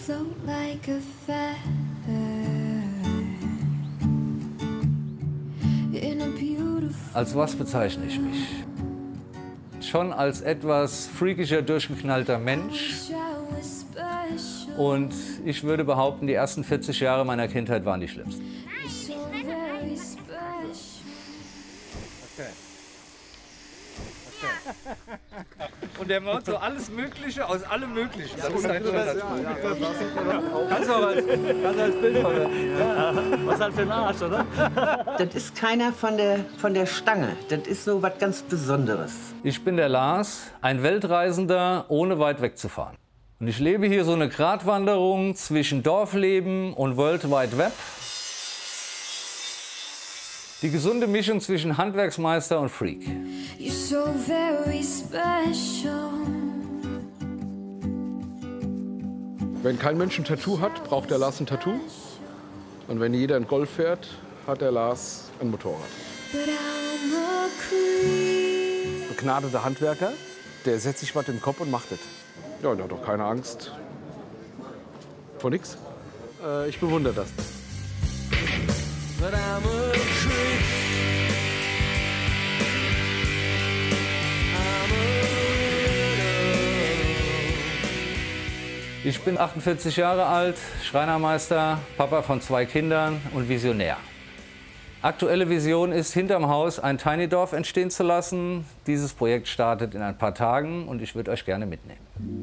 float like a feather in a beautiful. Als was bezeichne ich mich? Schon als etwas freakischer, durchgeknallter Mensch. Und ich würde behaupten, die ersten 40 Jahre meiner Kindheit waren die schlimmsten. Und der macht so alles Mögliche aus allem Möglichen. Das ist ein Kannst du als Bild verwenden. Ja. Was halt für ein Arsch, oder? Das ist keiner von der Stange. Das ist so was ganz Besonderes. Ich bin der Lars, ein Weltreisender, ohne weit wegzufahren. Und ich lebe hier so eine Gratwanderung zwischen Dorfleben und World Wide Web. Die gesunde Mischung zwischen Handwerksmeister und Freak. You're so very special. Wenn kein Mensch ein Tattoo hat, braucht der Lars ein Tattoo. Und wenn jeder ein Golf fährt, hat der Lars ein Motorrad. But I'm a creep. Begnadeter Handwerker, der setzt sich was in den Kopf und macht es. Ja, und er hat doch keine Angst vor nix. Ich bewundere das. But I'm a creep. Ich bin 48 Jahre alt, Schreinermeister, Papa von 2 Kindern und Visionär. Aktuelle Vision ist, hinterm Haus ein Tiny-Dorf entstehen zu lassen. Dieses Projekt startet in ein paar Tagen und ich würde euch gerne mitnehmen.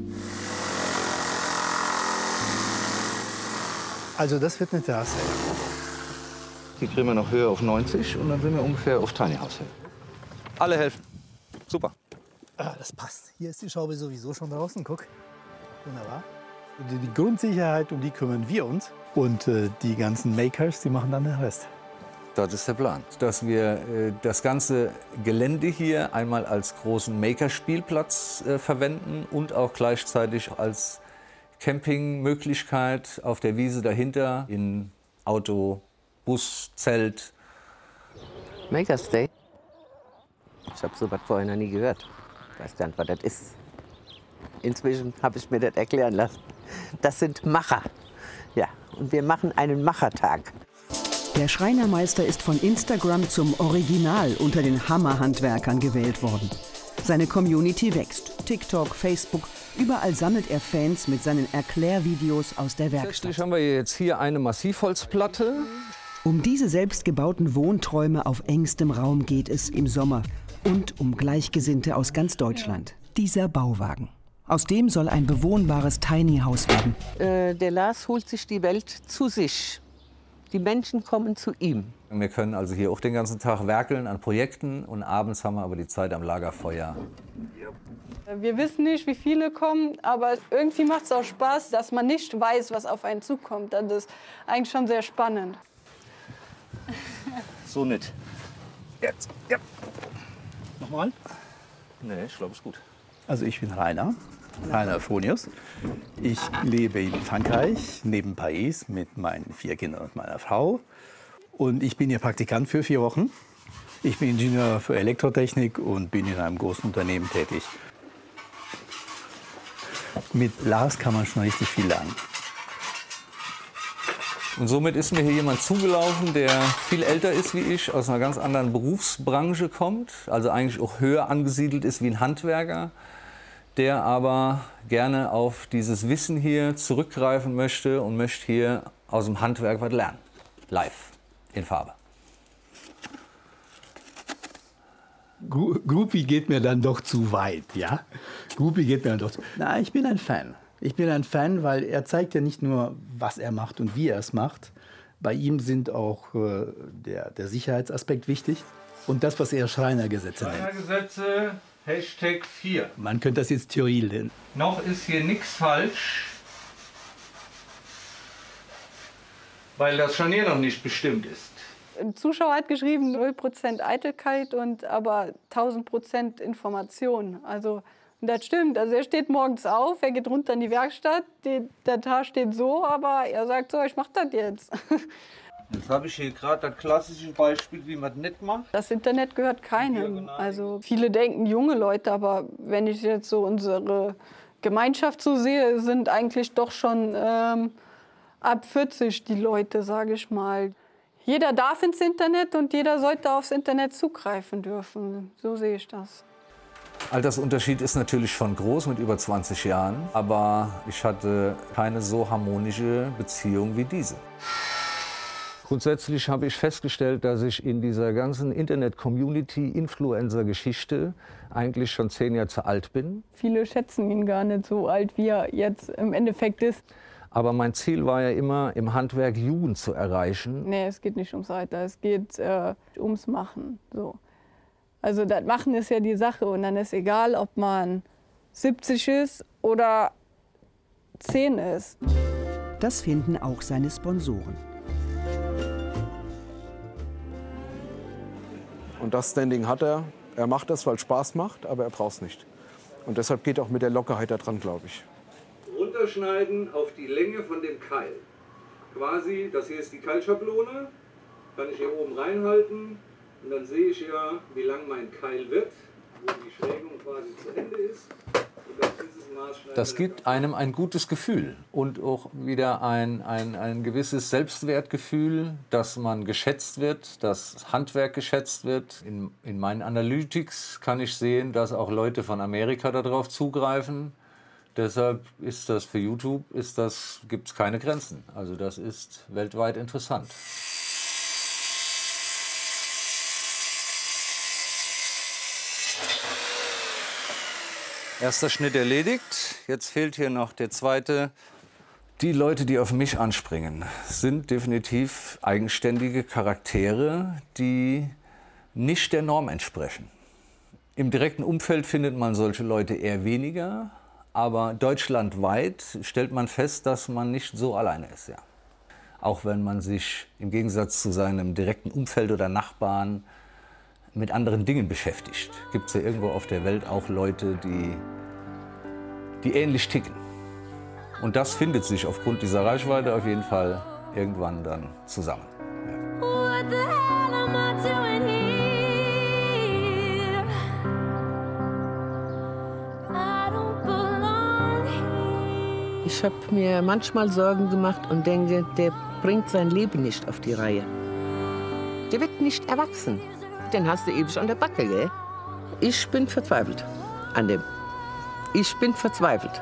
Also das wird eine Terrasse. Die kriegen wir noch höher auf 90 und dann sind wir ungefähr auf Tiny House. Alle helfen. Super. Ah, das passt. Hier ist die Schraube sowieso schon draußen. Guck. Wunderbar. Die Grundsicherheit, um die kümmern wir uns. Und die ganzen Makers, die machen dann den Rest. Das ist der Plan, dass wir das ganze Gelände hier einmal als großen Makerspielplatz verwenden und auch gleichzeitig als Campingmöglichkeit auf der Wiese dahinter in Auto, Bus, Zelt. Makers Day? Ich habe so was vorher noch nie gehört. Ich weiß gar nicht, was das ist. Inzwischen habe ich mir das erklären lassen. Das sind Macher. Ja, und wir machen einen Machertag. Der Schreinermeister ist von Instagram zum Original unter den Hammerhandwerkern gewählt worden. Seine Community wächst. TikTok, Facebook, überall sammelt er Fans mit seinen Erklärvideos aus der Werkstatt. Tatsächlich haben wir jetzt hier eine Massivholzplatte. Um diese selbstgebauten Wohnträume auf engstem Raum geht es im Sommer. Und um Gleichgesinnte aus ganz Deutschland. Dieser Bauwagen. Aus dem soll ein bewohnbares Tiny House werden. Der Lars holt sich die Welt zu sich. Die Menschen kommen zu ihm. Wir können also hier auch den ganzen Tag werkeln an Projekten und abends haben wir aber die Zeit am Lagerfeuer. Wir wissen nicht, wie viele kommen, aber irgendwie macht es auch Spaß, dass man nicht weiß, was auf einen zukommt. Das ist eigentlich schon sehr spannend. So nicht. Jetzt. Ja. Nochmal? Nee, ich glaube, es ist gut. Also ich bin Rainer Fronius. Ich lebe in Frankreich, neben Paris, mit meinen 4 Kindern und meiner Frau. Und ich bin hier Praktikant für 4 Wochen. Ich bin Ingenieur für Elektrotechnik und bin in einem großen Unternehmen tätig. Mit Lars kann man schon richtig viel lernen. Und somit ist mir hier jemand zugelaufen, der viel älter ist wie ich, aus einer ganz anderen Berufsbranche kommt, also eigentlich auch höher angesiedelt ist wie ein Handwerker, der aber gerne auf dieses Wissen hier zurückgreifen möchte und möchte hier aus dem Handwerk was lernen. Live, in Farbe. Groupie geht mir dann doch zu weit, ja? Groupie geht mir dann doch zu weit. Na, ich bin ein Fan. Ich bin ein Fan, weil er zeigt ja nicht nur, was er macht und wie er es macht. Bei ihm sind auch der Sicherheitsaspekt wichtig und das, was er Schreinergesetze nennt. Schreinergesetze, Hashtag 4. Man könnte das jetzt Theorie nennen. Noch ist hier nichts falsch, weil das Scharnier noch nicht bestimmt ist. Ein Zuschauer hat geschrieben, 0% Eitelkeit und aber 1000% Information. Also das stimmt. Also er steht morgens auf, er geht runter in die Werkstatt, der Tag steht so, aber er sagt so, ich mach das jetzt. Jetzt habe ich hier gerade das klassische Beispiel, wie man das nicht macht. Das Internet gehört keinem. Ja, genau. Also viele denken junge Leute, aber wenn ich jetzt so unsere Gemeinschaft so sehe, sind eigentlich doch schon ab 40 die Leute, sage ich mal. Jeder darf ins Internet und jeder sollte aufs Internet zugreifen dürfen. So sehe ich das. Altersunterschied ist natürlich schon groß mit über 20 Jahren, aber ich hatte keine so harmonische Beziehung wie diese. Grundsätzlich habe ich festgestellt, dass ich in dieser ganzen Internet-Community-Influencer-Geschichte eigentlich schon 10 Jahre zu alt bin. Viele schätzen ihn gar nicht so alt, wie er jetzt im Endeffekt ist. Aber mein Ziel war ja immer, im Handwerk Jugend zu erreichen. Nee, es geht nicht ums Alter, es geht ums Machen. So. Also das Machen ist ja die Sache und dann ist egal, ob man 70 ist oder 10 ist. Das finden auch seine Sponsoren. Und das Standing hat er. Er macht das, weil es Spaß macht, aber er braucht es nicht. Und deshalb geht er auch mit der Lockerheit da dran, glaube ich. Runterschneiden auf die Länge von dem Keil. Quasi, das hier ist die Keilschablone, kann ich hier oben reinhalten und dann sehe ich ja, wie lang mein Keil wird, wo die Schrägung quasi zu Ende ist. Und auf dieses Maß schneiden. Das gibt einem ein gutes Gefühl und auch wieder ein gewisses Selbstwertgefühl, dass man geschätzt wird, dass Handwerk geschätzt wird. In meinen Analytics kann ich sehen, dass auch Leute von Amerika darauf zugreifen. Deshalb ist das für YouTube, gibt es keine Grenzen. Also das ist weltweit interessant. Erster Schnitt erledigt. Jetzt fehlt hier noch der zweite. Die Leute, die auf mich anspringen, sind definitiv eigenständige Charaktere, die nicht der Norm entsprechen. Im direkten Umfeld findet man solche Leute eher weniger. Aber deutschlandweit stellt man fest, dass man nicht so alleine ist. Ja. Auch wenn man sich im Gegensatz zu seinem direkten Umfeld oder Nachbarn mit anderen Dingen beschäftigt, gibt es ja irgendwo auf der Welt auch Leute, die ähnlich ticken. Und das findet sich aufgrund dieser Reichweite auf jeden Fall irgendwann dann zusammen. What the hell am I doing here? I don't belong here. Ich habe mir manchmal Sorgen gemacht und denke, der bringt sein Leben nicht auf die Reihe. Der wird nicht erwachsen. Den hast du ewig an der Backe, gell? Ich bin verzweifelt an dem. Ich bin verzweifelt.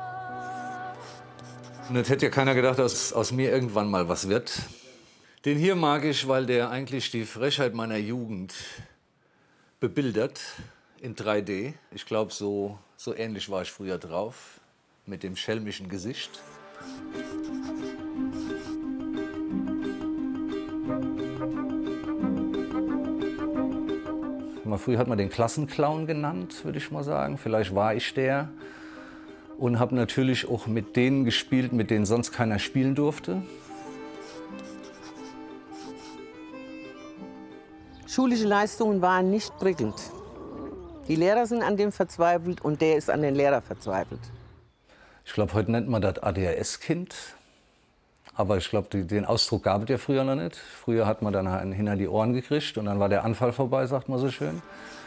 Und das hätte ja keiner gedacht, dass aus mir irgendwann mal was wird. Den hier mag ich, weil der eigentlich die Frechheit meiner Jugend bebildert in 3D. Ich glaube, so ähnlich war ich früher drauf, mit dem schelmischen Gesicht. Früher hat man den Klassenclown genannt, würde ich mal sagen. Vielleicht war ich der. Und habe natürlich auch mit denen gespielt, mit denen sonst keiner spielen durfte. Schulische Leistungen waren nicht prickelnd. Die Lehrer sind an dem verzweifelt und der ist an den Lehrer verzweifelt. Ich glaube, heute nennt man das ADHS-Kind. Aber ich glaube, den Ausdruck gab es ja früher noch nicht. Früher hat man dann einen hinter die Ohren gekriegt und dann war der Anfall vorbei, sagt man so schön.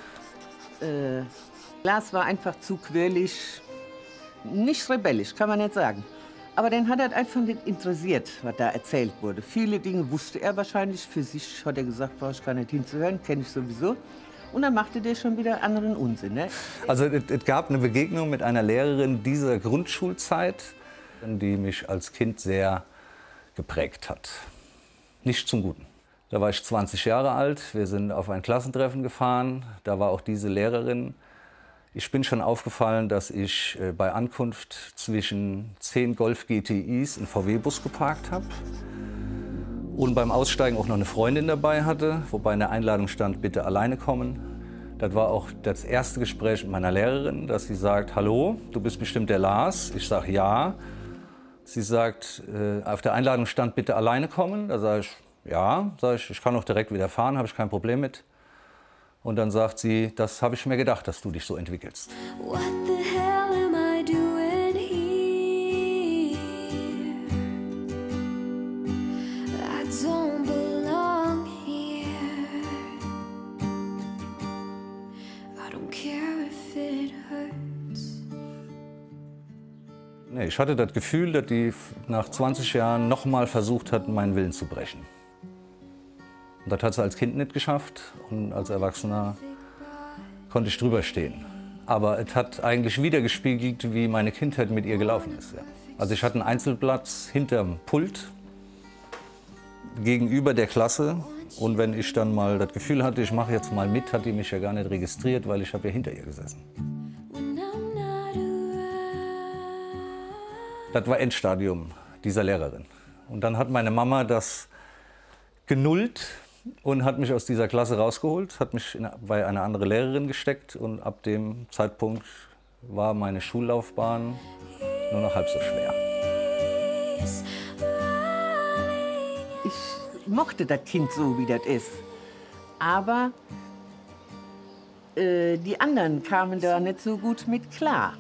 Lars war einfach zu quirlig, nicht rebellisch, kann man nicht sagen. Aber den hat er einfach nicht interessiert, was da erzählt wurde. Viele Dinge wusste er wahrscheinlich. Für sich hat er gesagt, brauche ich gar nicht hinzuhören, kenne ich sowieso. Und dann machte der schon wieder anderen Unsinn. Ne? Also es gab eine Begegnung mit einer Lehrerin dieser Grundschulzeit, die mich als Kind sehr geprägt hat. Nicht zum Guten. Da war ich 20 Jahre alt, wir sind auf ein Klassentreffen gefahren, da war auch diese Lehrerin. Ich bin schon aufgefallen, dass ich bei Ankunft zwischen 10 Golf GTIs einen VW-Bus geparkt habe und beim Aussteigen auch noch eine Freundin dabei hatte, wobei in der Einladung stand, bitte alleine kommen. Das war auch das erste Gespräch mit meiner Lehrerin, dass sie sagt, hallo, du bist bestimmt der Lars. Ich sage, ja. Sie sagt, auf der Einladung stand, bitte alleine kommen. Da sage ich, ja. Sag ich kann auch direkt wieder fahren, habe ich kein Problem mit. Und dann sagt sie, das habe ich mir gedacht, dass du dich so entwickelst. What the hell am I doing here? I don't belong here. I don't care if it hurts. Nee, ich hatte das Gefühl, dass die nach 20 Jahren noch mal versucht hat, meinen Willen zu brechen. Und das hat sie als Kind nicht geschafft und als Erwachsener konnte ich drüber stehen. Aber es hat eigentlich wiedergespiegelt, wie meine Kindheit mit ihr gelaufen ist. Ja. Also ich hatte einen Einzelplatz hinterm Pult gegenüber der Klasse. Und wenn ich dann mal das Gefühl hatte, ich mache jetzt mal mit, hat die mich ja gar nicht registriert, weil ich habe ja hinter ihr gesessen. Das war Endstadium dieser Lehrerin. Und dann hat meine Mama das genullt und hat mich aus dieser Klasse rausgeholt, hat mich bei einer anderen Lehrerin gesteckt. Und ab dem Zeitpunkt war meine Schullaufbahn nur noch halb so schwer. Ich mochte das Kind so, wie das ist. Aber die anderen kamen da nicht so gut mit klar.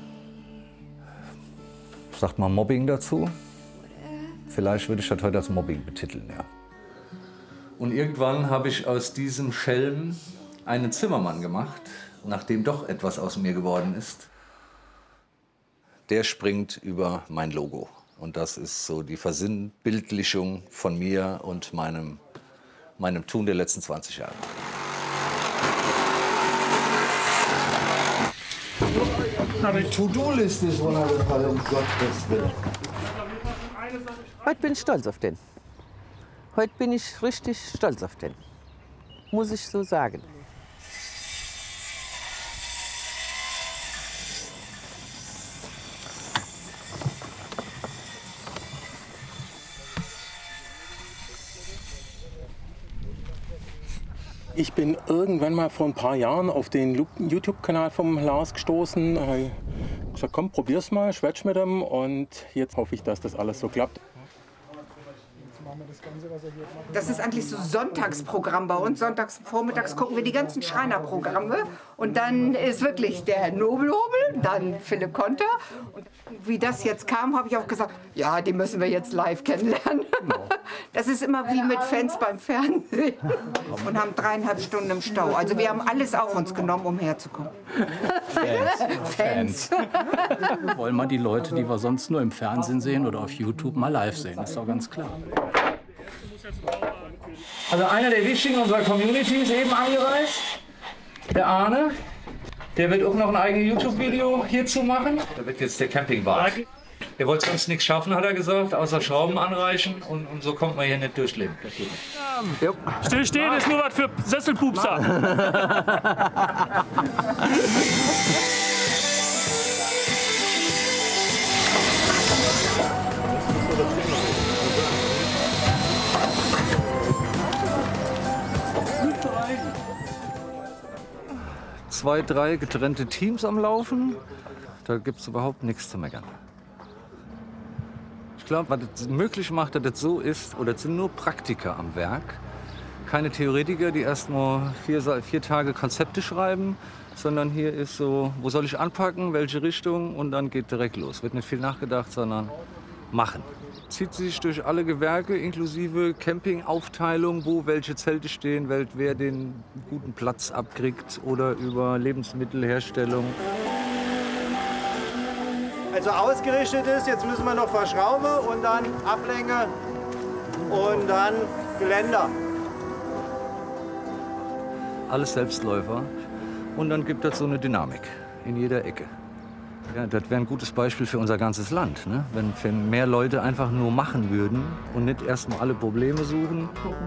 Sagt man Mobbing dazu? Vielleicht würde ich das heute als Mobbing betiteln, ja. Und irgendwann habe ich aus diesem Schelm einen Zimmermann gemacht, nachdem doch etwas aus mir geworden ist. Der springt über mein Logo. Und das ist so die Versinnbildlichung von mir und meinem Tun der letzten 20 Jahre. Die To-Do-Liste ist runtergefallen, um Gottes Willen. Heute bin ich stolz auf den. Heute bin ich richtig stolz auf den. Muss ich so sagen. Ich bin irgendwann mal vor ein paar Jahren auf den YouTube-Kanal vom Lars gestoßen. Ich habe gesagt, komm, probier's mal, schwätsch mit ihm und jetzt hoffe ich, dass das alles so klappt. Das ist eigentlich so Sonntagsprogramm bei uns. Sonntags vormittags gucken wir die ganzen Schreinerprogramme. Und dann ist wirklich der Herr Nobelhobel, dann Philipp Konter. Und wie das jetzt kam, habe ich auch gesagt, ja, die müssen wir jetzt live kennenlernen. Das ist immer wie mit Fans beim Fernsehen. Und haben 3,5 Stunden im Stau. Also wir haben alles auf uns genommen, um herzukommen. Fans. Wollen wir die Leute, die wir sonst nur im Fernsehen sehen oder auf YouTube, mal live sehen. Ist doch ganz klar. Also einer der wichtigen unserer Community ist eben angereist. Der Arne. Der wird auch noch ein eigenes YouTube-Video hierzu machen. Da wird jetzt der Campingwagen. Er wollte sonst nichts schaffen, hat er gesagt, außer Schrauben anreichen. Und so kommt man hier nicht durchleben. Stillstehen ist nur was für Sesselpupser. Zwei, drei getrennte Teams am Laufen. Da gibt es überhaupt nichts zu meckern. Ich glaube, was es möglich macht, dass das so ist, oder es sind nur Praktiker am Werk. Keine Theoretiker, die erst mal 4 Tage Konzepte schreiben, sondern hier ist so, wo soll ich anpacken, welche Richtung, und dann geht direkt los. Wird nicht viel nachgedacht, sondern machen. Zieht sich durch alle Gewerke, inklusive Campingaufteilung, wo welche Zelte stehen, wer den guten Platz abkriegt, oder über Lebensmittelherstellung. Also ausgerichtet ist, jetzt müssen wir noch verschrauben und dann Ablänge und dann Geländer. Alles Selbstläufer. Und dann gibt es so eine Dynamik in jeder Ecke. Ja, das wäre ein gutes Beispiel für unser ganzes Land, ne? Wenn mehr Leute einfach nur machen würden und nicht erst mal alle Probleme suchen.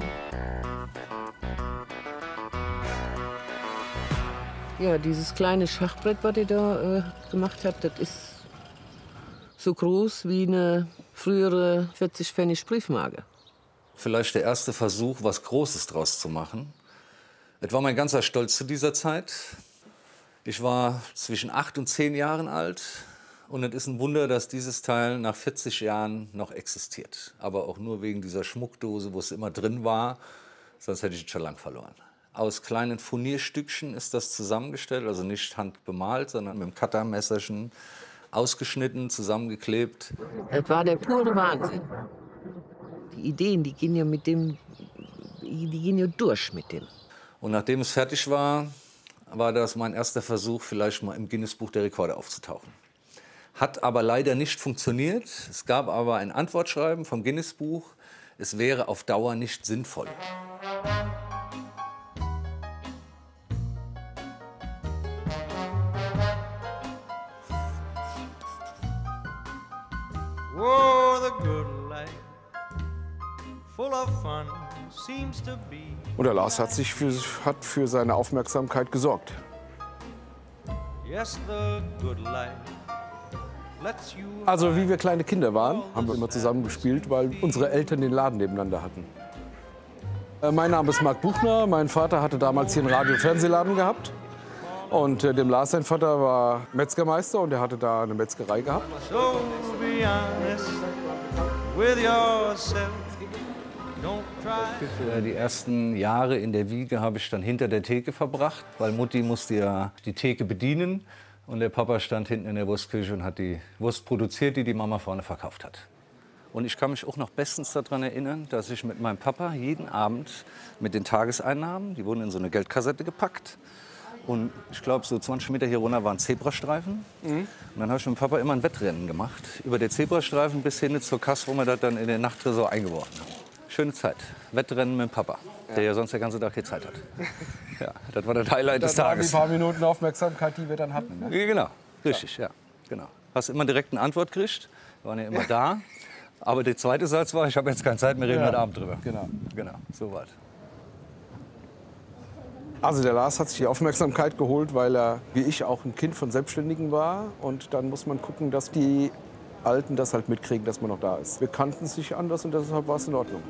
Ja, dieses kleine Schachbrett, was ihr da gemacht habt, das ist so groß wie eine frühere 40-Pfennig Briefmarke. Vielleicht der erste Versuch, was Großes draus zu machen. Es war mein ganzer Stolz zu dieser Zeit. Ich war zwischen 8 und 10 Jahren alt. Und es ist ein Wunder, dass dieses Teil nach 40 Jahren noch existiert. Aber auch nur wegen dieser Schmuckdose, wo es immer drin war. Sonst hätte ich es schon lang verloren. Aus kleinen Furnierstückchen ist das zusammengestellt. Also nicht handbemalt, sondern mit dem Cuttermesserchen ausgeschnitten, zusammengeklebt. Das war der pure Wahnsinn. Die Ideen, die gehen ja mit dem, die gehen ja durch mit dem. Und nachdem es fertig war, war das mein erster Versuch, vielleicht mal im Guinness-Buch der Rekorde aufzutauchen. Hat aber leider nicht funktioniert. Es gab aber ein Antwortschreiben vom Guinness-Buch. Es wäre auf Dauer nicht sinnvoll. Oh, the good life, full of fun, seems to be. Und der Lars hat für seine Aufmerksamkeit gesorgt. Yes, the good life lets you. Also wie wir kleine Kinder waren, haben wir immer zusammen gespielt, weil unsere Eltern den Laden nebeneinander hatten. Mein Name ist Marc Buchner. Mein Vater hatte damals hier einen Radio- und Fernsehladen gehabt. Und dem Lars, sein Vater, war Metzgermeister und er hatte da eine Metzgerei gehabt. So be honest with yourself. Don't try. Die ersten Jahre in der Wiege habe ich dann hinter der Theke verbracht, weil Mutti musste ja die Theke bedienen. Und der Papa stand hinten in der Wurstküche und hat die Wurst produziert, die die Mama vorne verkauft hat. Und ich kann mich auch noch bestens daran erinnern, dass ich mit meinem Papa jeden Abend mit den Tageseinnahmen, die wurden in so eine Geldkassette gepackt. Und ich glaube, so 20 Meter hier runter waren Zebrastreifen. Und dann habe ich mit dem Papa immer ein Wettrennen gemacht. Über den Zebrastreifen bis hin zur Kasse, wo wir das dann in den Nachttresor eingeworfen haben. Schöne Zeit. Wettrennen mit dem Papa, der ja sonst den ganzen Tag hier Zeit hat. Ja, das war das Highlight des Tages. Das waren die paar Minuten Aufmerksamkeit, die wir dann hatten. Ne? Ja, genau, richtig, ja. Genau. Hast immer direkt eine Antwort gekriegt. Wir waren ja immer da. Aber der zweite Satz war, ich habe jetzt keine Zeit, wir reden heute Abend drüber. Genau. Genau, so weit. Also der Lars hat sich die Aufmerksamkeit geholt, weil er, wie ich, auch ein Kind von Selbstständigen war. Und dann muss man gucken, dass die Alten das halt mitkriegen, dass man noch da ist. Wir kannten sich anders und deshalb war es in Ordnung.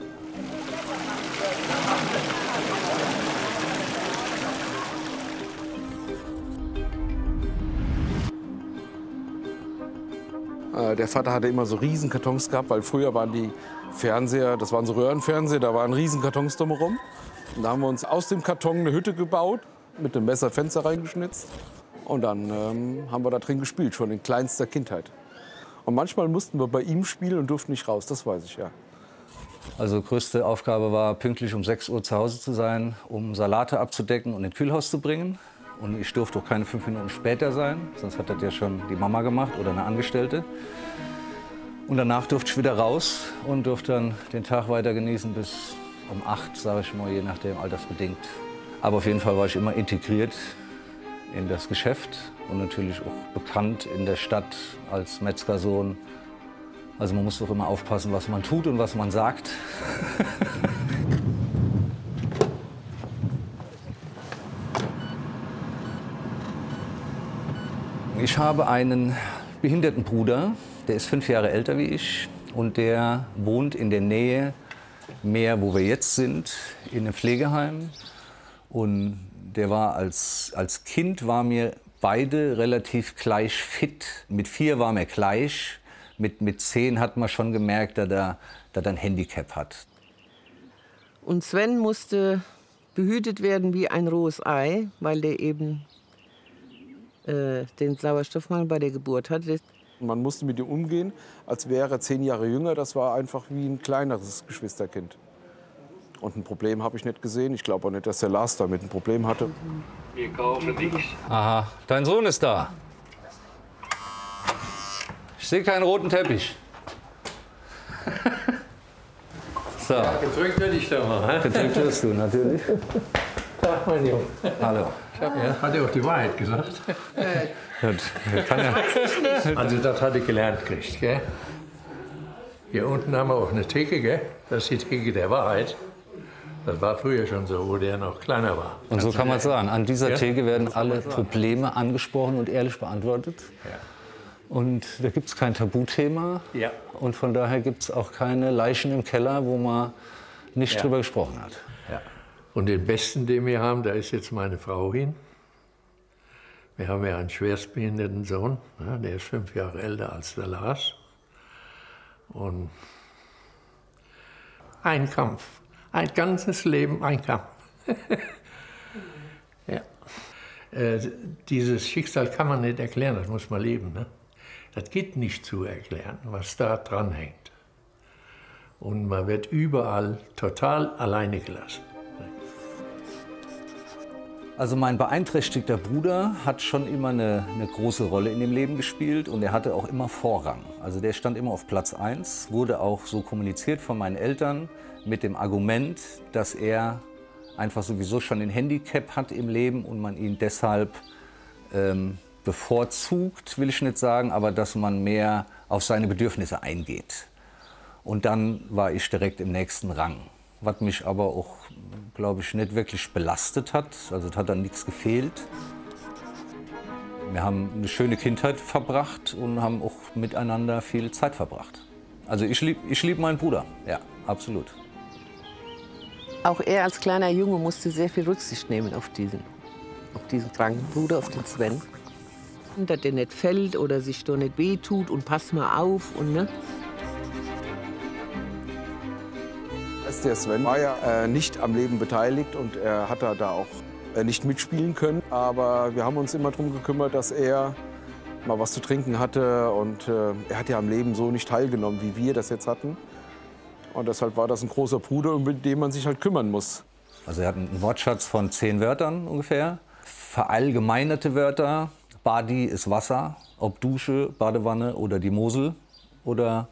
Der Vater hatte immer so Riesenkartons gehabt, weil früher waren die Fernseher, das waren so Röhrenfernseher, da waren Riesenkartons drumherum. Und da haben wir uns aus dem Karton eine Hütte gebaut, mit dem Messer Fenster reingeschnitzt. Und dann haben wir da drin gespielt, schon in kleinster Kindheit. Und manchmal mussten wir bei ihm spielen und durften nicht raus, das weiß ich, ja. Also größte Aufgabe war, pünktlich um 6 Uhr zu Hause zu sein, um Salate abzudecken und in Kühlhaus zu bringen. Und ich durfte auch keine 5 Minuten später sein, sonst hat das ja schon die Mama gemacht oder eine Angestellte. Und danach durfte ich wieder raus und durfte dann den Tag weiter genießen bis um 8, sage ich mal, je nachdem, altersbedingt. Aber auf jeden Fall war ich immer integriert in das Geschäft und natürlich auch bekannt in der Stadt als Metzgersohn. Also man muss doch immer aufpassen, was man tut und was man sagt. Ich habe einen behinderten Bruder, der ist 5 Jahre älter wie ich und der wohnt in der Nähe mehr, wo wir jetzt sind, in einem Pflegeheim. Und der war als Kind war mir beide relativ gleich fit. Mit 4 war mir gleich. Mit 10 hat man schon gemerkt, dass er ein Handicap hat. Und Sven musste behütet werden wie ein rohes Ei, weil der eben den Sauerstoffmangel bei der Geburt hatte. Man musste mit ihm umgehen, als wäre er 10 Jahre jünger. Das war einfach wie ein kleineres Geschwisterkind. Und ein Problem habe ich nicht gesehen. Ich glaube auch nicht, dass der Lars damit ein Problem hatte. Wir kaufen nichts. Aha, dein Sohn ist da. Ich sehe keinen roten Teppich. So. Ja, gedrückt werde ich da mal. Gedrückt wirst du natürlich. Tag, mein Junge. Hallo. Hat er auch die Wahrheit gesagt? Also das hatte ich gelernt gekriegt, gell? Hier unten haben wir auch eine Theke, gell? Das ist die Theke der Wahrheit. Das war früher schon so, wo der noch kleiner war. Und so kann man es sagen. An dieser Ja? Theke werden alle Probleme angesprochen und ehrlich beantwortet. Ja. Und da gibt es kein Tabuthema. Ja. Und von daher gibt es auch keine Leichen im Keller, wo man nicht Ja. drüber gesprochen hat. Ja. Und den besten, den wir haben, da ist jetzt meine Frau hin. Wir haben ja einen schwerstbehinderten Sohn, ne, der ist 5 Jahre älter als der Lars. Und ein Kampf, ein ganzes Leben ein Kampf. Ja. Dieses Schicksal kann man nicht erklären, das muss man leben. Ne? Das geht nicht zu erklären, was da dran hängt. Und man wird überall total alleine gelassen. Also mein beeinträchtigter Bruder hat schon immer eine große Rolle in dem Leben gespielt und er hatte auch immer Vorrang. Also der stand immer auf Platz 1, wurde auch so kommuniziert von meinen Eltern mit dem Argument, dass er einfach sowieso schon ein Handicap hat im Leben und man ihn deshalb bevorzugt, will ich nicht sagen, aber dass man mehr auf seine Bedürfnisse eingeht. Und dann war ich direkt im nächsten Rang. Was mich aber auch, glaube ich, nicht wirklich belastet hat. Also es hat dann nichts gefehlt. Wir haben eine schöne Kindheit verbracht und haben auch miteinander viel Zeit verbracht. Also ich lieb meinen Bruder, ja, absolut. Auch er als kleiner Junge musste sehr viel Rücksicht nehmen auf diesen kranken Bruder, auf den Sven. Und dass der nicht fällt oder sich doch nicht wehtut und pass mal auf und ne. Der Sven war ja nicht am Leben beteiligt und er hat da auch nicht mitspielen können. Aber wir haben uns immer darum gekümmert, dass er mal was zu trinken hatte. Und er hat ja am Leben so nicht teilgenommen, wie wir das jetzt hatten. Und deshalb war das ein großer Bruder, um den man sich halt kümmern muss. Also er hat einen Wortschatz von 10 Wörtern ungefähr. Verallgemeinerte Wörter. Badi ist Wasser, ob Dusche, Badewanne oder die Mosel. Oder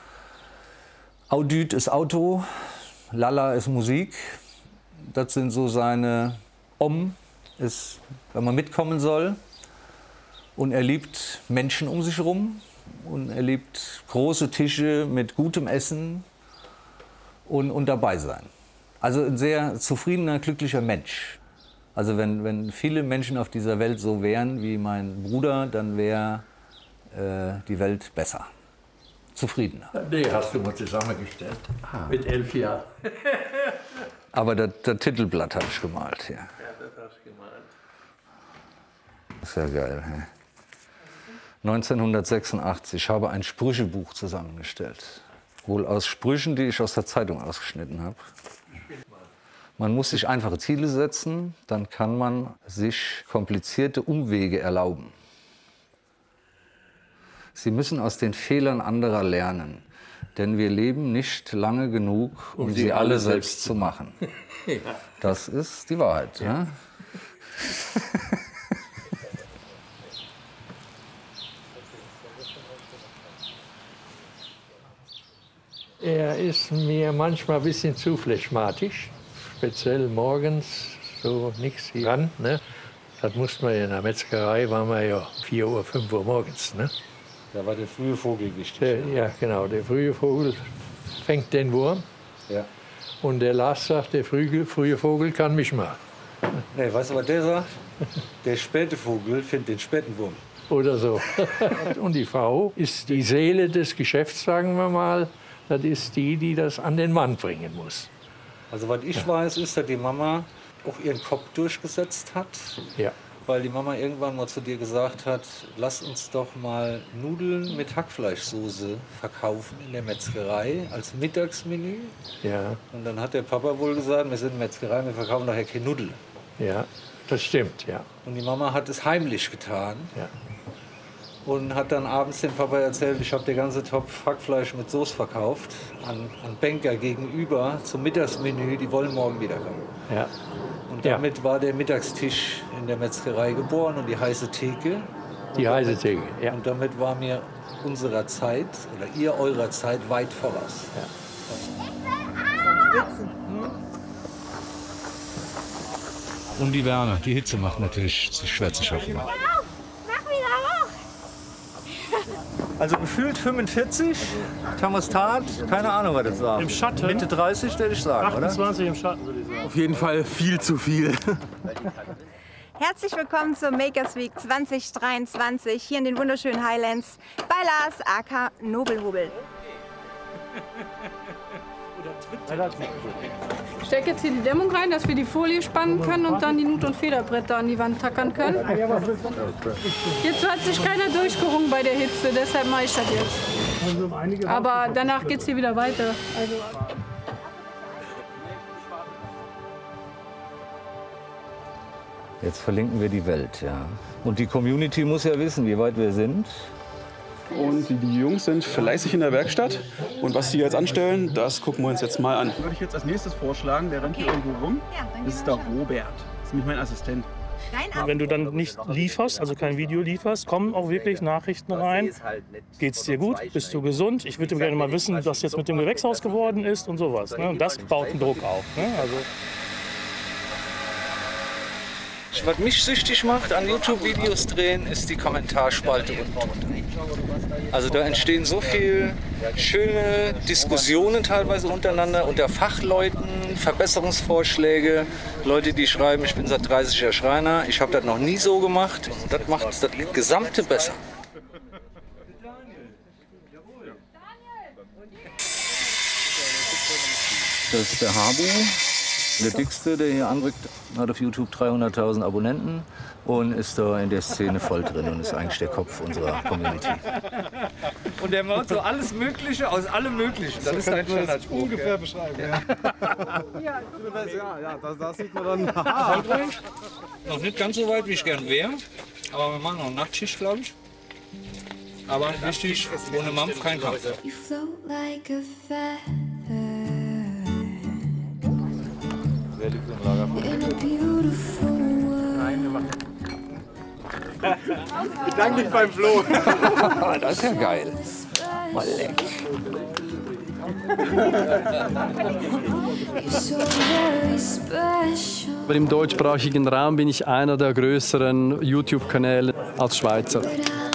Audüt ist Auto. Lala ist Musik, das sind so seine ist, wenn man mitkommen soll. Und er liebt Menschen um sich herum und er liebt große Tische mit gutem Essen und dabei sein. Also ein sehr zufriedener, glücklicher Mensch. Also wenn viele Menschen auf dieser Welt so wären wie mein Bruder, dann wäre die Welt besser. Zufriedener. Nee, hast du mal zusammengestellt. Mit 11 Jahren. Aber das Titelblatt habe ich gemalt. Ja. Ja, das hast du gemalt. Das ist ja geil. Ja. 1986 habe ein Sprüchebuch zusammengestellt. Wohl aus Sprüchen, die ich aus der Zeitung ausgeschnitten habe. Man muss sich einfache Ziele setzen, dann kann man sich komplizierte Umwege erlauben. Sie müssen aus den Fehlern anderer lernen, denn wir leben nicht lange genug, um sie alle selbst zu machen. Ja. Das ist die Wahrheit. Ja. Er ist mir manchmal ein bisschen zu phlegmatisch, speziell morgens, so nichts ran. Ne? Das musste man in der Metzgerei, waren wir ja 4 Uhr, 5 Uhr morgens. Ne? Da war der frühe Vogel wichtig. Ja, genau. Der frühe Vogel fängt den Wurm. Ja. Und der Lars sagt, der frühe Vogel kann mich mal. Nee, weißt du, was der sagt? Der späte Vogel findet den späten Wurm. Oder so. Und die Frau ist die Seele des Geschäfts, sagen wir mal. Das ist die, die das an den Mann bringen muss. Also was ich weiß, ist, dass die Mama auch ihren Kopf durchgesetzt hat. Ja. Weil die Mama irgendwann mal zu dir gesagt hat, lass uns doch mal Nudeln mit Hackfleischsoße verkaufen in der Metzgerei als Mittagsmenü. Ja. Und dann hat der Papa wohl gesagt, wir sind Metzgerei, wir verkaufen doch ja keine Nudeln. Ja, das stimmt, ja. Und die Mama hat es heimlich getan. Ja. Und hat dann abends dem Papa erzählt, ich habe den ganzen Topf Hackfleisch mit Soße verkauft an Banker gegenüber zum Mittagsmenü, die wollen morgen wiederkommen. Ja. Und damit war der Mittagstisch in der Metzgerei geboren und die heiße Theke. Die heiße Theke, ja. Und damit war mir unserer Zeit oder ihr eurer Zeit weit voraus. Ja. Und die Wärme, die Hitze macht natürlich schwer zu schaffen. Also gefühlt 45, Thermostat, keine Ahnung, was das war. Im Schatten? Mitte 30, würde ich sagen, 28 im Schatten, würde ich sagen. Auf jeden Fall viel zu viel. Herzlich willkommen zur Makers Week 2023 hier in den wunderschönen Highlands bei Lars aka Nobelhobel. Ich stecke jetzt hier die Dämmung rein, dass wir die Folie spannen können und dann die Nut- und Federbretter an die Wand tackern können. Jetzt hat sich keiner durchgerungen bei der Hitze, deshalb mache ich das jetzt. Aber danach geht es hier wieder weiter. Also Jetzt verlinken wir die Welt, ja. Und die Community muss ja wissen, wie weit wir sind. Und die Jungs sind fleißig in der Werkstatt. Und was die jetzt anstellen, das gucken wir uns jetzt mal an. Würde ich jetzt als nächstes vorschlagen, der rennt hier irgendwo rum. Das ist der Robert. Das ist nämlich mein Assistent. Und wenn du dann nicht lieferst, also kein Video lieferst, kommen auch wirklich Nachrichten rein. Geht's dir gut? Bist du gesund? Ich würde gerne mal wissen, was jetzt mit dem Gewächshaus geworden ist und sowas. Ne? Und das baut einen Druck auf. Ne? Also was mich süchtig macht an YouTube-Videos drehen, ist die Kommentarspalte unten drunter. Also da entstehen so viele schöne Diskussionen teilweise untereinander, unter Fachleuten, Verbesserungsvorschläge, Leute, die schreiben, ich bin seit 30 Jahren Schreiner, ich habe das noch nie so gemacht. Das macht das Gesamte besser. Das ist der Habu. Der dickste, der hier anrückt, hat auf YouTube 300.000 Abonnenten und ist da in der Szene voll drin und ist eigentlich der Kopf unserer Community. Und der macht so alles Mögliche aus allem Möglichen. Das ist ein Standardspruch. Ungefähr beschreiben. Ja, das sieht man dann. Noch nicht ganz so weit, wie ich gern wäre, aber wir machen noch Nachtschicht, glaube ich. Aber wichtig, ohne Mampf kein Kampf. You float like a feather in a beautiful world. Nein, wir machen. Bedanke dich beim Flo. Das ist ja geil. Mal leck. You're so very special. Aber im deutschsprachigen Raum bin ich einer der größeren YouTube-Kanäle als Schweizer.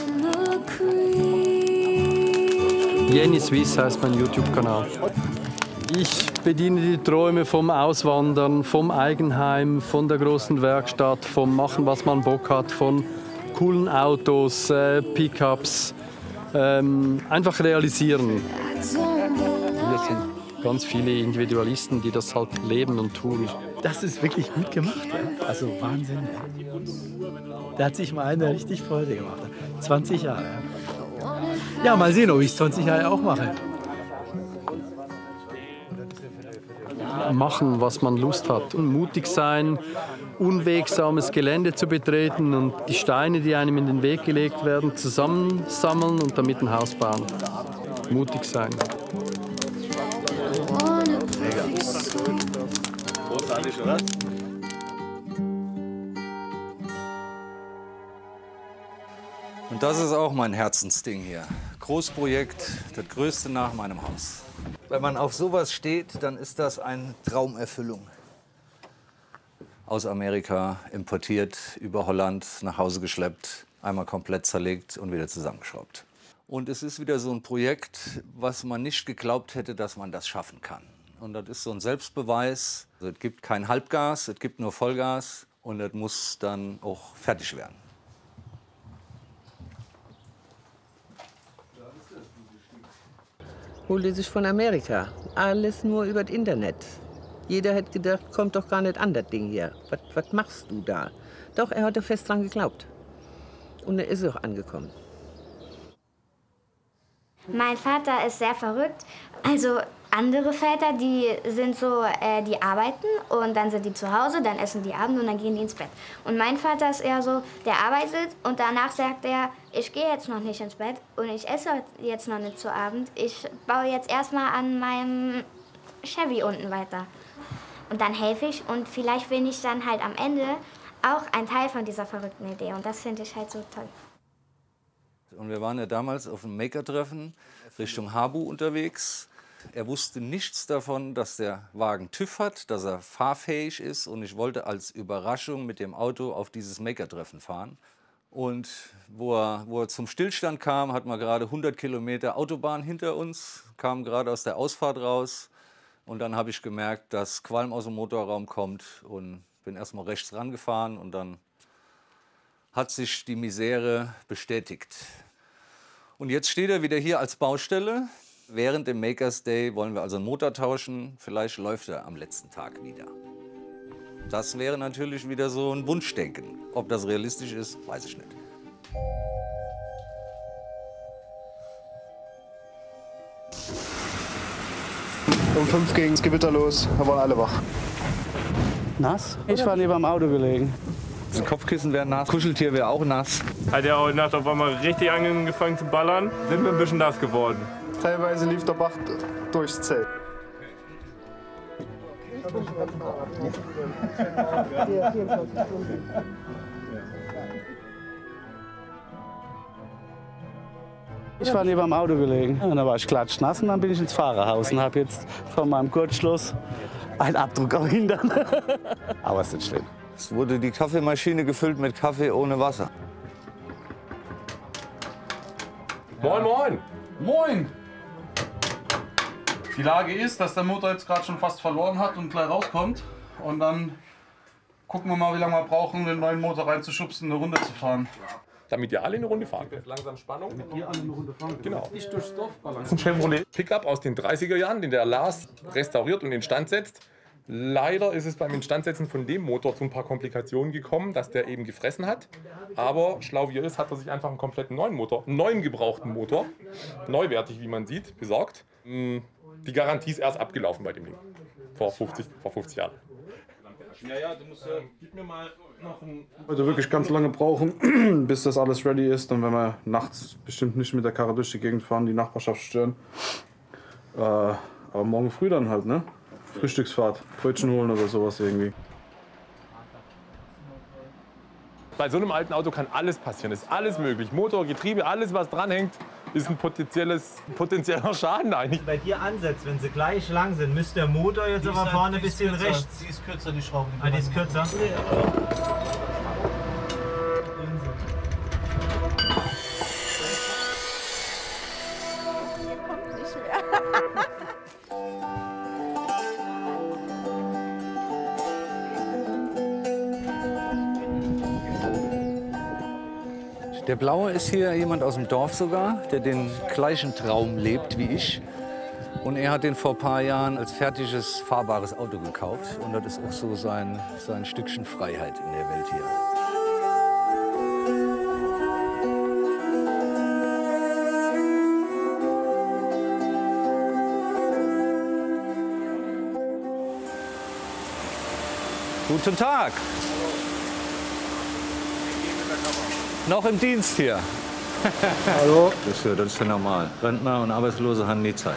Jenny Swiss heißt mein YouTube-Kanal. Ich bediene die Träume vom Auswandern, vom Eigenheim, von der großen Werkstatt, vom Machen, was man Bock hat, von coolen Autos, Pickups, einfach realisieren. Wir sind ganz viele Individualisten, die das halt leben und tun. Das ist wirklich gut gemacht. Ja? Also Wahnsinn. Da hat sich mal einer richtig Freude gemacht. 20 Jahre. Ja, mal sehen, ob ich es 20 Jahre auch mache. Machen, was man Lust hat. Und mutig sein, unwegsames Gelände zu betreten und die Steine, die einem in den Weg gelegt werden, zusammensammeln und damit ein Haus bauen. Mutig sein. Großartig, oder? Und das ist auch mein Herzensding hier. Großprojekt, das größte nach meinem Haus. Wenn man auf sowas steht, dann ist das eine Traumerfüllung. Aus Amerika importiert, über Holland nach Hause geschleppt, einmal komplett zerlegt und wieder zusammengeschraubt. Und es ist wieder so ein Projekt, was man nicht geglaubt hätte, dass man das schaffen kann. Und das ist so ein Selbstbeweis. Also es gibt kein Halbgas, es gibt nur Vollgas und das muss dann auch fertig werden. Holt er sich von Amerika. Alles nur über das Internet. Jeder hätte gedacht, kommt doch gar nicht an, das Ding hier. Was machst du da? Doch, er hatte fest dran geglaubt. Und er ist auch angekommen. Mein Vater ist sehr verrückt. Also andere Väter, die sind so, die arbeiten und dann sind die zu Hause, dann essen die Abend und dann gehen die ins Bett. Und mein Vater ist eher so, der arbeitet und danach sagt er, ich gehe jetzt noch nicht ins Bett und ich esse jetzt noch nicht zu Abend. Ich baue jetzt erstmal an meinem Chevy unten weiter. Und dann helfe ich und vielleicht bin ich dann halt am Ende auch ein Teil von dieser verrückten Idee. Und das finde ich halt so toll. Und wir waren ja damals auf einem Maker-Treffen Richtung Habu unterwegs. Er wusste nichts davon, dass der Wagen TÜV hat, dass er fahrfähig ist. Und ich wollte als Überraschung mit dem Auto auf dieses Maker-Treffen fahren. Und wo er zum Stillstand kam, hatten wir gerade 100 Kilometer Autobahn hinter uns, kam gerade aus der Ausfahrt raus. Und dann habe ich gemerkt, dass Qualm aus dem Motorraum kommt und bin erst mal rechts rangefahren und dann hat sich die Misere bestätigt. Und jetzt steht er wieder hier als Baustelle. Während dem Makers Day wollen wir also einen Motor tauschen. Vielleicht läuft er am letzten Tag wieder. Das wäre natürlich wieder so ein Wunschdenken. Ob das realistisch ist, weiß ich nicht. Um 5 ging das Gewitter los, da waren alle wach. Nass? Ich war neben dem Auto gelegen. Das Kopfkissen wäre nass, Kuscheltier wäre auch nass. Hat ja heute Nacht auf einmal richtig angefangen zu ballern. Sind wir ein bisschen nass geworden. Teilweise lief der Bach durchs Zelt. Ich war neben dem Auto gelegen und dann war ich klatschnass und dann bin ich ins Fahrerhaus und habe jetzt von meinem Kurzschluss einen Abdruck am Hintern. Aber es ist nicht schlimm. Es wurde die Kaffeemaschine gefüllt mit Kaffee ohne Wasser. Moin, moin! Moin! Die Lage ist, dass der Motor jetzt gerade schon fast verloren hat und gleich rauskommt. Und dann gucken wir mal, wie lange wir brauchen, den neuen Motor reinzuschubsen, eine Runde zu fahren. Damit ihr alle eine Runde fahren könnt. Langsam Spannung. Damit ihr alle eine Runde fahren könnt. Genau. Ich durchs Dorf ballern. Das ist ein Chevrolet Pickup aus den 30er Jahren, den der Lars restauriert und instand setzt. Leider ist es beim Instandsetzen von dem Motor zu ein paar Komplikationen gekommen, dass der eben gefressen hat. Aber schlau wie er ist, hat er sich einfach einen kompletten neuen Motor, einen neuen gebrauchten Motor, neuwertig wie man sieht, besorgt. Die Garantie ist erst abgelaufen bei dem Ding. Vor 50 Jahren. Ja, du musst, gib mir mal noch ein... Also wirklich ganz lange brauchen, bis das alles ready ist. Dann werden wir nachts bestimmt nicht mit der Karre durch die Gegend fahren, die Nachbarschaft stören. Aber morgen früh dann halt, ne? Frühstücksfahrt, Brötchen holen oder sowas irgendwie. Bei so einem alten Auto kann alles passieren, ist alles möglich. Motor, Getriebe, alles was dranhängt, ist ein potenzieller Schaden eigentlich. Bei dir ansetzt, wenn sie gleich lang sind, müsste der Motor jetzt aber vorne ein bisschen rechts. Die ist kürzer, die Schraube. Ah, die ist kürzer? Der Blaue ist hier jemand aus dem Dorf sogar, der den gleichen Traum lebt wie ich. Und er hat den vor ein paar Jahren als fertiges, fahrbares Auto gekauft. Und das ist auch so sein Stückchen Freiheit in der Welt hier. Guten Tag. Noch im Dienst hier. Hallo. Das ist ja normal. Rentner und Arbeitslose haben nie Zeit.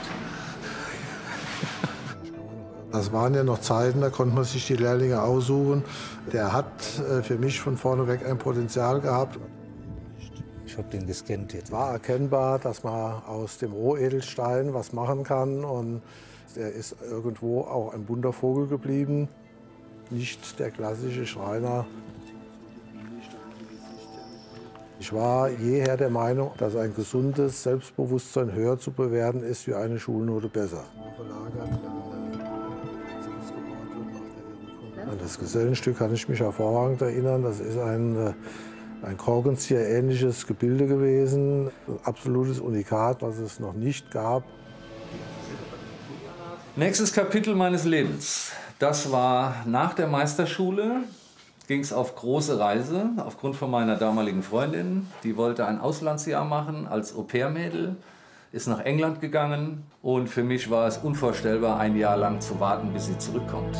Das waren ja noch Zeiten, da konnte man sich die Lehrlinge aussuchen. Der hat für mich von vorneweg ein Potenzial gehabt. Ich habe den gescannt jetzt. War erkennbar, dass man aus dem Rohedelstein was machen kann. Und er ist irgendwo auch ein bunter Vogel geblieben. Nicht der klassische Schreiner. Ich war jeher der Meinung, dass ein gesundes Selbstbewusstsein höher zu bewerten ist wie eine Schulnote besser. An das Gesellenstück kann ich mich hervorragend erinnern. Das ist ein Korkenzieher-ähnliches Gebilde gewesen. Ein absolutes Unikat, was es noch nicht gab. Nächstes Kapitel meines Lebens. Das war nach der Meisterschule. Ging es auf große Reise, aufgrund von meiner damaligen Freundin. Die wollte ein Auslandsjahr machen als Au-pair-Mädel, ist nach England gegangen. Und für mich war es unvorstellbar, ein Jahr lang zu warten, bis sie zurückkommt.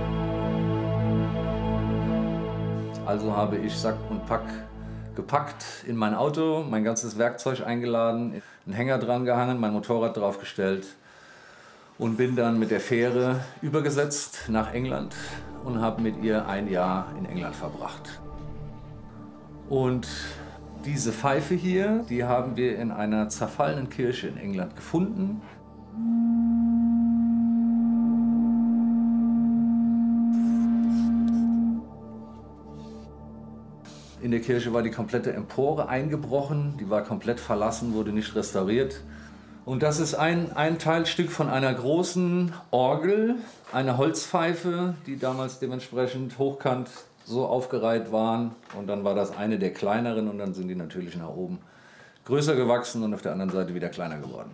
Also habe ich Sack und Pack gepackt in mein Auto, mein ganzes Werkzeug eingeladen, einen Hänger dran gehangen, mein Motorrad draufgestellt und bin dann mit der Fähre übergesetzt nach England und habe mit ihr ein Jahr in England verbracht. Und diese Pfeife hier, die haben wir in einer zerfallenen Kirche in England gefunden. In der Kirche war die komplette Empore eingebrochen, die war komplett verlassen, wurde nicht restauriert. Und das ist ein Teilstück von einer großen Orgel, eine Holzpfeife, die damals dementsprechend hochkant so aufgereiht waren. Und dann war das eine der kleineren und dann sind die natürlich nach oben größer gewachsen und auf der anderen Seite wieder kleiner geworden.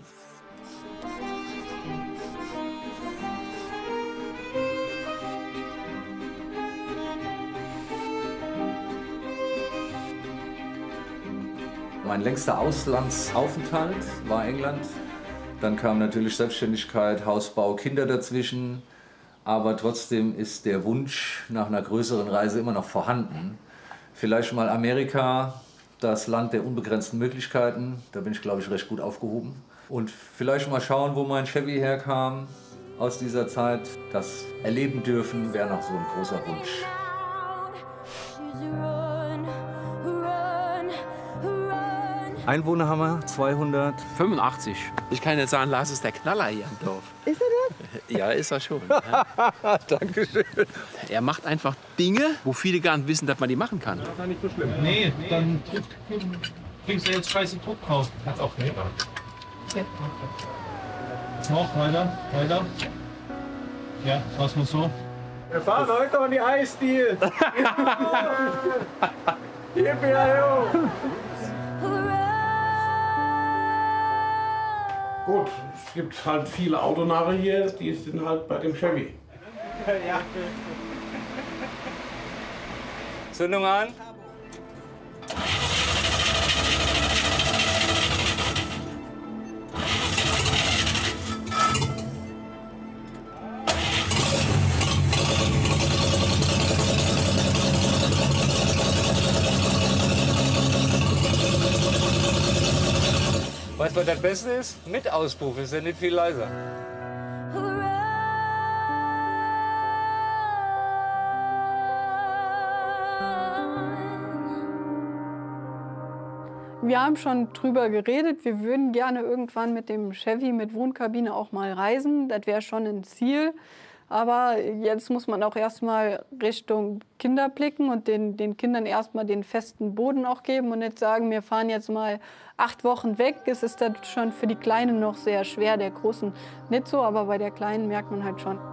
Mein längster Auslandsaufenthalt war England. Dann kam natürlich Selbstständigkeit, Hausbau, Kinder dazwischen. Aber trotzdem ist der Wunsch nach einer größeren Reise immer noch vorhanden. Vielleicht mal Amerika, das Land der unbegrenzten Möglichkeiten. Da bin ich, glaube ich, recht gut aufgehoben. Und vielleicht mal schauen, wo mein Chevy herkam aus dieser Zeit. Das erleben dürfen wäre noch so ein großer Wunsch. Einwohner haben wir 285. Ich kann jetzt sagen, Lars ist der Knaller hier im Dorf. Ist er das? Ja, ist er schon. Dankeschön. Er macht einfach Dinge, wo viele gar nicht wissen, dass man die machen kann. Das ist nicht so schlimm. Nee, dann bringst du jetzt scheiße Druck raus. Kannst auch nehmen. Okay. Noch, weiter, weiter. Ja, was muss so? Wir fahren heute an die Eisdiele. Gib mir, Gut, es gibt halt viele Autonarre hier, die sind halt bei dem Chevy. Ja. Zündung an. Weißt du, was das Beste ist? Mit Auspuff ist er nicht viel leiser. Wir haben schon drüber geredet, wir würden gerne irgendwann mit dem Chevy mit Wohnkabine auch mal reisen. Das wäre schon ein Ziel. Aber jetzt muss man auch erstmal Richtung Kinder blicken und den Kindern erstmal den festen Boden auch geben und nicht sagen, wir fahren jetzt mal 8 Wochen weg. Es ist dann schon für die Kleinen noch sehr schwer, der Großen nicht so, aber bei der Kleinen merkt man halt schon.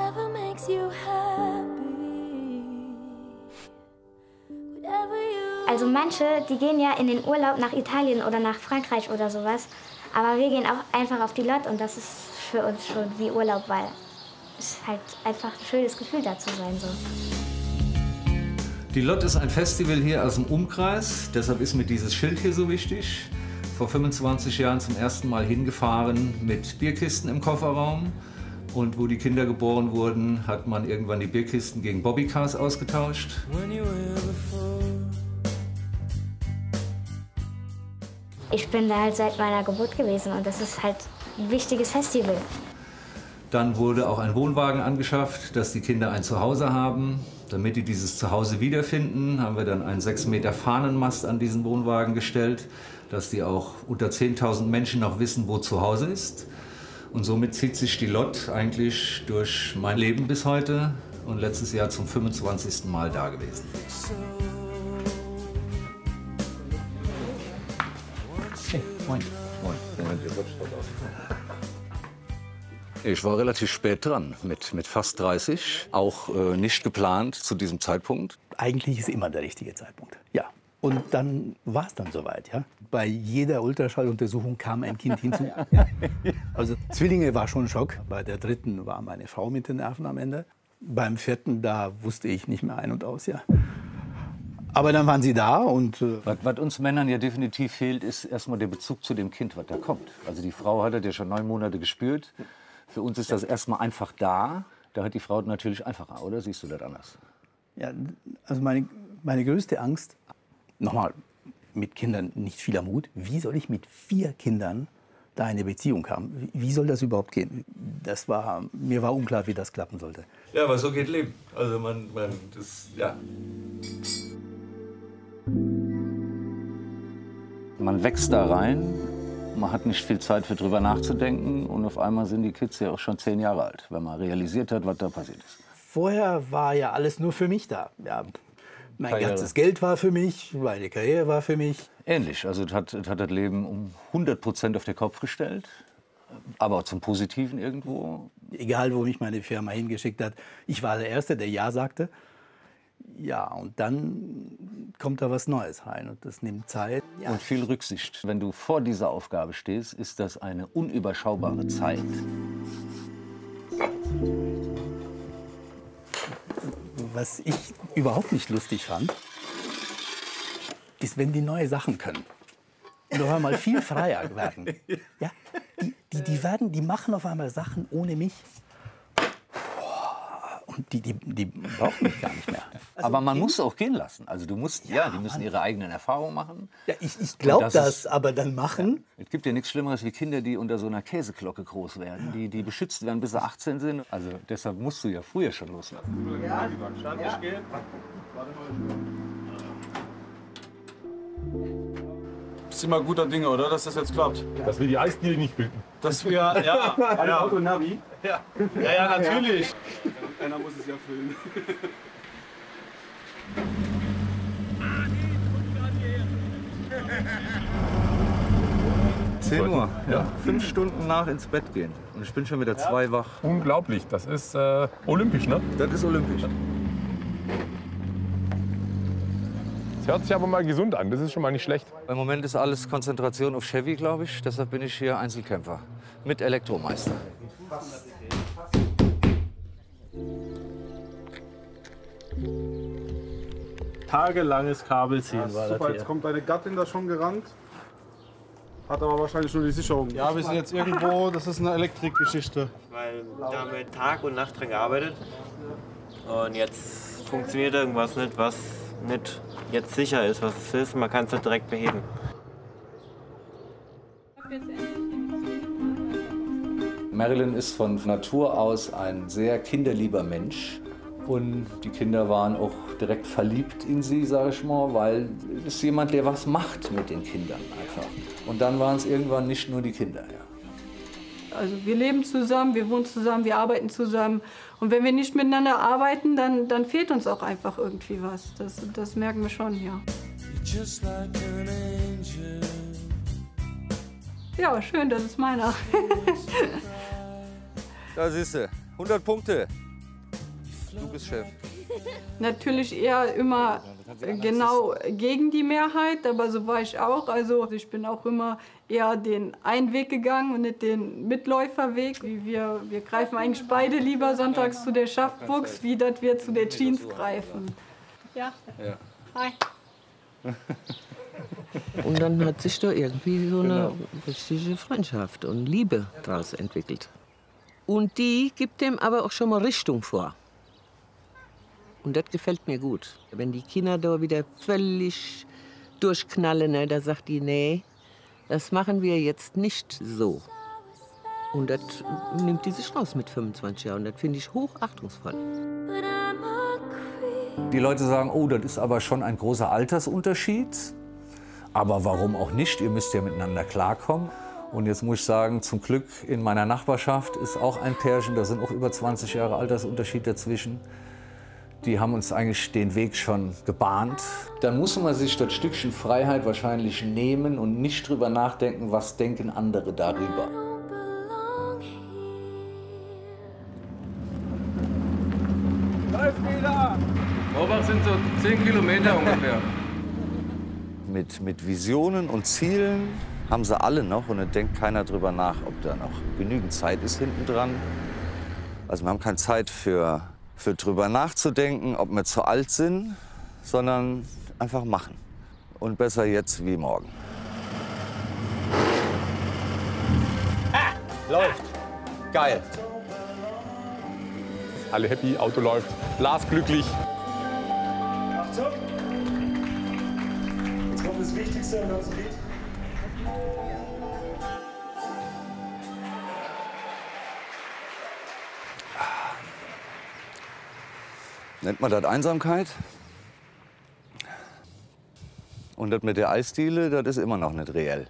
Also manche, die gehen ja in den Urlaub nach Italien oder nach Frankreich oder sowas. Aber wir gehen auch einfach auf die Lot und das ist für uns schon wie Urlaub, weil es halt einfach ein schönes Gefühl da zu sein. So. Die Lot ist ein Festival hier aus dem Umkreis, deshalb ist mir dieses Schild hier so wichtig. Vor 25 Jahren zum ersten Mal hingefahren mit Bierkisten im Kofferraum. Und wo die Kinder geboren wurden, hat man irgendwann die Bierkisten gegen Bobbycars ausgetauscht. Ich bin da halt seit meiner Geburt gewesen und das ist halt ein wichtiges Festival. Dann wurde auch ein Wohnwagen angeschafft, dass die Kinder ein Zuhause haben. Damit die dieses Zuhause wiederfinden, haben wir dann einen 6 Meter Fahnenmast an diesen Wohnwagen gestellt, dass die auch unter 10.000 Menschen noch wissen, wo Zuhause ist. Und somit zieht sich die Lot eigentlich durch mein Leben bis heute und letztes Jahr zum 25. Mal da gewesen. Hey, moin. Moin. Ich war relativ spät dran, mit fast 30, auch nicht geplant zu diesem Zeitpunkt. Eigentlich ist immer der richtige Zeitpunkt, ja. Und dann war es dann soweit, ja. Bei jeder Ultraschalluntersuchung kam ein Kind hinzu. Ja. Also Zwillinge war schon ein Schock. Bei der dritten war meine Frau mit den Nerven am Ende. Beim vierten, da wusste ich nicht mehr ein und aus, ja. Aber dann waren sie da und... Was uns Männern ja definitiv fehlt, ist erstmal der Bezug zu dem Kind, was da kommt. Also die Frau hat das ja schon 9 Monate gespürt. Für uns ist das erstmal einfach da. Da hat die Frau natürlich einfacher, oder? Siehst du das anders? Ja, also meine größte Angst, nochmal, mit Kindern nicht viel am Hut. Wie soll ich mit 4 Kindern da eine Beziehung haben? Wie soll das überhaupt gehen? Mir war unklar, wie das klappen sollte. Ja, aber so geht Leben. Also ja. Man wächst da rein, man hat nicht viel Zeit für drüber nachzudenken und auf einmal sind die Kids ja auch schon 10 Jahre alt, wenn man realisiert hat, was da passiert ist. Vorher war ja alles nur für mich da. Ja, mein Karriere. ganzes Geld war für mich, meine Karriere war für mich. Ähnlich, also es hat das Leben um 100% auf den Kopf gestellt, aber auch zum Positiven irgendwo. Egal, wo mich meine Firma hingeschickt hat, ich war der Erste, der Ja sagte. Ja, und dann kommt da was Neues rein und das nimmt Zeit. Ja. Und viel Rücksicht. Wenn du vor dieser Aufgabe stehst, ist das eine unüberschaubare Zeit. Was ich überhaupt nicht lustig fand, ist, wenn die neue Sachen können und auf einmal viel freier werden. Ja? Die machen auf einmal Sachen ohne mich. Und die brauchen mich gar nicht mehr. Also aber man muss auch gehen lassen. Also du musst, die müssen ihre eigenen Erfahrungen machen. Ja, ich glaube das, aber dann machen. Ja, es gibt ja nichts Schlimmeres wie Kinder, die unter so einer Käseglocke groß werden, die beschützt werden, bis sie 18 sind. Also deshalb musst du ja früher schon loslassen. Ja. Bist immer guter Dinge, oder? Dass das jetzt klappt. Dass wir die Eisdiele nicht finden. Dass wir, ja. Ein Auto-Navi? Ja, natürlich. Einer muss es ja füllen. 10 Uhr, ja. 5 Stunden nach ins Bett gehen. Und ich bin schon wieder 2 wach. Unglaublich, das ist olympisch, ne? Das ist olympisch. Das hört sich aber mal gesund an, das ist schon mal nicht schlecht. Im Moment ist alles Konzentration auf Chevy, glaube ich. Deshalb bin ich hier Einzelkämpfer mit Elektromeister. Tagelanges Kabelziehen war das Super, hier. jetzt kommt deine Gattin da schon gerannt. Hat aber wahrscheinlich nur die Sicherung. Ja, wir sind jetzt irgendwo, das ist eine Elektrikgeschichte. Weil da haben wir Tag und Nacht dran gearbeitet. Und jetzt funktioniert irgendwas nicht, was nicht jetzt sicher ist, was es ist. Man kann es nicht direkt beheben. Marilyn ist von Natur aus ein sehr kinderlieber Mensch. Und die Kinder waren auch direkt verliebt in sie, sage ich mal, weil es ist jemand, der was macht mit den Kindern einfach. Und dann waren es irgendwann nicht nur die Kinder. Ja. Also wir leben zusammen, wir wohnen zusammen, wir arbeiten zusammen. Und wenn wir nicht miteinander arbeiten, dann fehlt uns auch einfach irgendwie was. Das merken wir schon, ja. Ja, schön, das ist meiner. Da siehst du, 100 Punkte. Du bist Chef. Natürlich eher immer genau gegen die Mehrheit, aber so war ich auch. Also ich bin auch immer eher den einen Weg gegangen und nicht den Mitläuferweg. Wir greifen eigentlich beide lieber sonntags zu der Schaftbuchs, wie dass wir zu der Jeans greifen. Ja. Hi. Und dann hat sich da irgendwie so eine richtige Freundschaft und Liebe daraus entwickelt. Und die gibt dem aber auch schon mal Richtung vor. Und das gefällt mir gut. Wenn die Kinder da wieder völlig durchknallen, ne, da sagt die, nee, das machen wir jetzt nicht so. Und das nimmt die sich raus mit 25 Jahren. Und das finde ich hochachtungsvoll. Die Leute sagen, oh, das ist aber schon ein großer Altersunterschied. Aber warum auch nicht? Ihr müsst ja miteinander klarkommen. Und jetzt muss ich sagen, zum Glück in meiner Nachbarschaft ist auch ein Pärchen, da sind auch über 20 Jahre Altersunterschied dazwischen. Die haben uns eigentlich den Weg schon gebahnt. Dann muss man sich das Stückchen Freiheit wahrscheinlich nehmen und nicht drüber nachdenken, was denken andere darüber. Läuft wieder! Robach sind so 10 Kilometer ungefähr. Mit Visionen und Zielen haben sie alle noch und da denkt keiner drüber nach, ob da noch genügend Zeit ist hinten dran. Also wir haben keine Zeit für drüber nachzudenken, ob wir zu alt sind, sondern einfach machen. Und besser jetzt wie morgen. Läuft. Geil. Alle happy, Auto läuft. Lars glücklich. Achtung! Jetzt kommt das Wichtigste im ganzen Lied. Nennt man das Einsamkeit? Und das mit der Eisdiele, das ist immer noch nicht reell.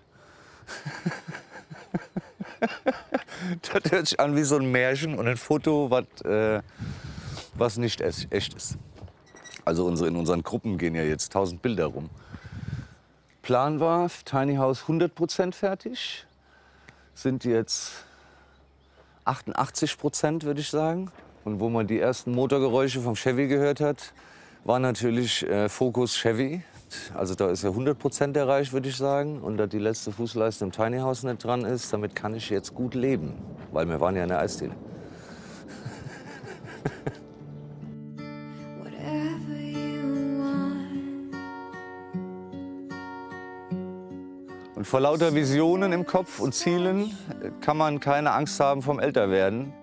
Das hört sich an wie so ein Märchen und ein Foto, was nicht echt ist. Also in unseren Gruppen gehen ja jetzt 1000 Bilder rum. Plan war, Tiny House 100% fertig. Sind jetzt 88%, würde ich sagen. Und wo man die ersten Motorgeräusche vom Chevy gehört hat, war natürlich Fokus Chevy. Also da ist ja 100% erreicht, würde ich sagen. Und da die letzte Fußleiste im Tiny House nicht dran ist, damit kann ich jetzt gut leben. Weil wir waren ja in der Eisdiele. Und vor lauter Visionen im Kopf und Zielen kann man keine Angst haben vom Älterwerden.